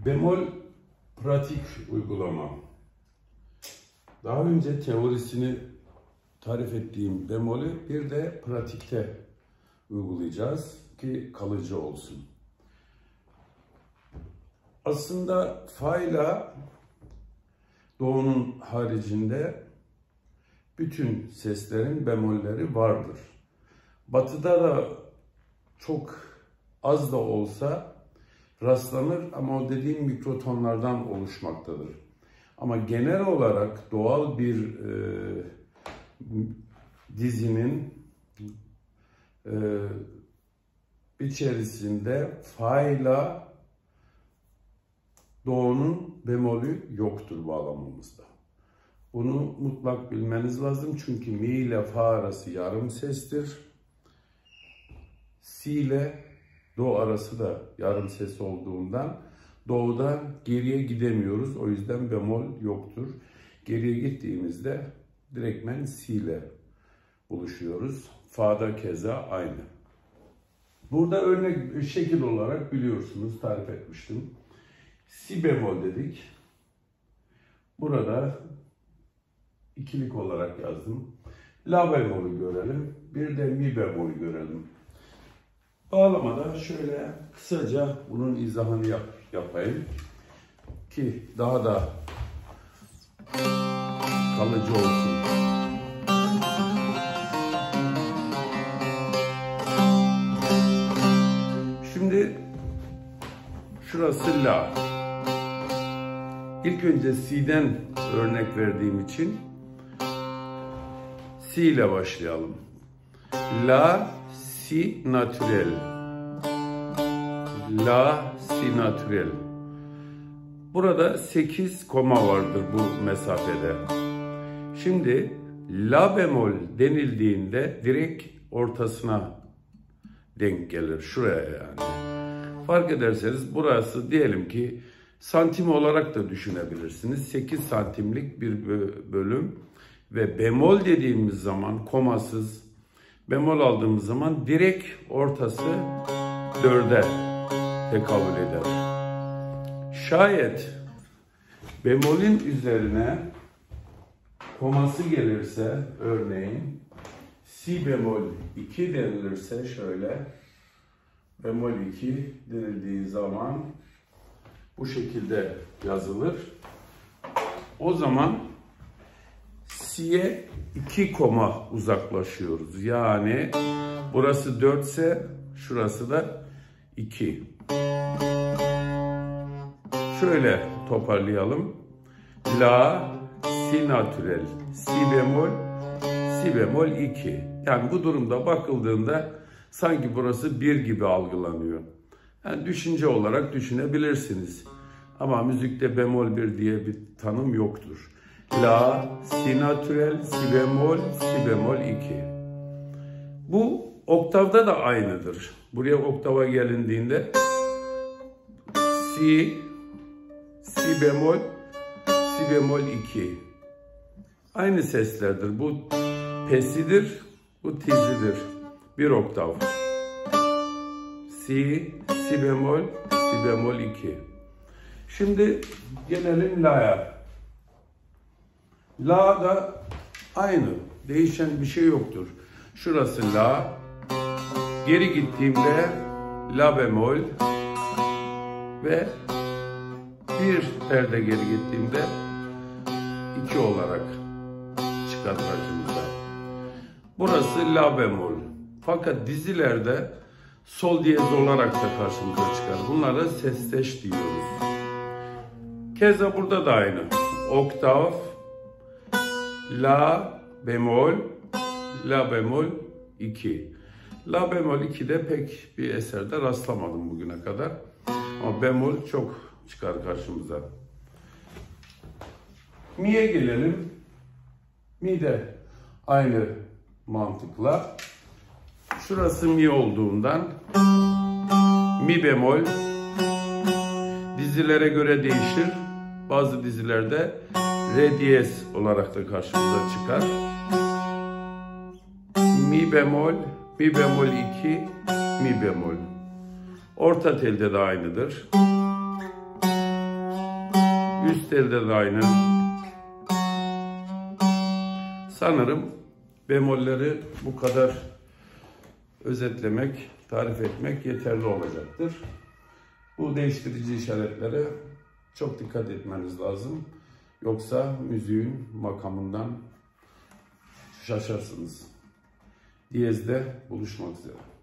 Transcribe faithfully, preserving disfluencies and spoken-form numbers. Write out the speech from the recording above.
Bemol pratik uygulama. Daha önce teorisini tarif ettiğim bemolü bir de pratikte uygulayacağız ki kalıcı olsun. Aslında fa ile do'nun haricinde bütün seslerin bemolleri vardır. Batıda da çok az da olsa rastlanır ama o dediğim mikrotonlardan oluşmaktadır. Ama genel olarak doğal bir e, dizinin e, içerisinde fa ile do'nun bemolü yoktur bağlamamızda. Bunu mutlak bilmeniz lazım çünkü mi ile fa arası yarım sestir. Si ile do arası da yarım ses olduğundan do'da geriye gidemiyoruz. O yüzden bemol yoktur. Geriye gittiğimizde direktmen si ile buluşuyoruz. Fa'da keza aynı. Burada örnek şekil olarak biliyorsunuz, tarif etmiştim. Si bemol dedik. Burada ikilik olarak yazdım. La bemolü görelim. Bir de mi bemolü görelim. Bağlamada şöyle kısaca bunun izahını yap, yapayım ki daha da kalıcı olsun. Şimdi şurası la. İlk önce si'den örnek verdiğim için si ile başlayalım. La, si natürel. La, si natürel. Burada sekiz koma vardır bu mesafede. Şimdi la bemol denildiğinde direkt ortasına denk gelir. Şuraya yani. Fark ederseniz burası diyelim ki santim olarak da düşünebilirsiniz. sekiz santimlik bir bölüm ve bemol dediğimiz zaman komasız bemol aldığımız zaman direkt ortası dörde tekabül eder. Şayet bemolün üzerine koması gelirse örneğin si bemol iki denilirse şöyle bemol iki denildiği zaman bu şekilde yazılır. O zaman si'ye iki koma uzaklaşıyoruz. Yani burası dört ise şurası da iki. Şöyle toparlayalım. La, si natürel, si bemol, si bemol iki. Yani bu durumda bakıldığında sanki burası bir gibi algılanıyor. Yani düşünce olarak düşünebilirsiniz. Ama müzikte bemol bir diye bir tanım yoktur. La, si natürel, si bemol, si bemol iki. Bu oktavda da aynıdır. Buraya oktava gelindiğinde si, si bemol, si bemol iki. Aynı seslerdir. Bu pesidir, bu tizidir. Bir oktav. Si, si bemol, si bemol iki. Şimdi gelelim la'ya. La da aynı. Değişen bir şey yoktur. Şurası la. Geri gittiğimde la bemol ve bir perde geri gittiğimde iki olarak çıkar karşımıza. Burası la bemol. Fakat dizilerde sol diyez olarak da karşımıza çıkar. Bunlara sesteş diyoruz. Keza burada da aynı. Oktav, la bemol, la bemol iki. La bemol iki'de pek bir eserde rastlamadım bugüne kadar. Ama bemol çok çıkar karşımıza. Mi'ye gelelim. Mi de aynı mantıkla. Şurası mi olduğundan mi bemol dizilere göre değişir. Bazı dizilerde re diyez olarak da karşımıza çıkar. Mi bemol, mi bemol iki, mi bemol. Orta telde de aynıdır. Üst elde de aynı. Sanırım bemolleri bu kadar özetlemek, tarif etmek yeterli olacaktır. Bu değiştirici işaretlere çok dikkat etmeniz lazım. Yoksa müziğin makamından şaşarsınız. Diyezde buluşmak üzere.